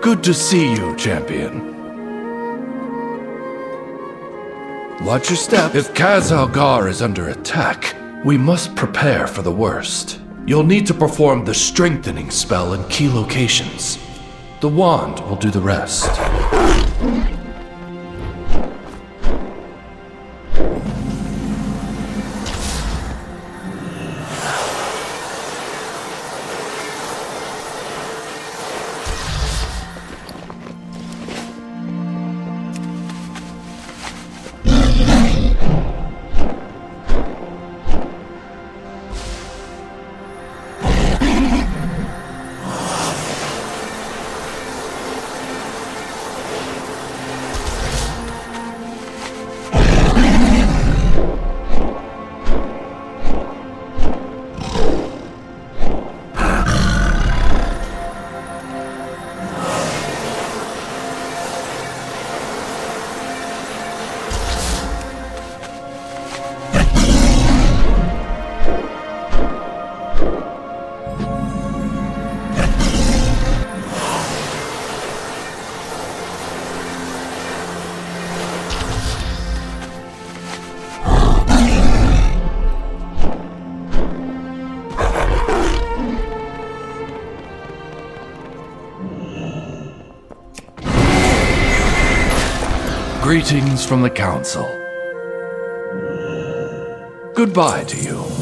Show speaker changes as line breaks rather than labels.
Good to see you, champion. Watch your step. If Khaz Algar is under attack, we must prepare for the worst. You'll need to perform the strengthening spell in key locations. The wand will do the rest. Greetings from the Council. Goodbye to you.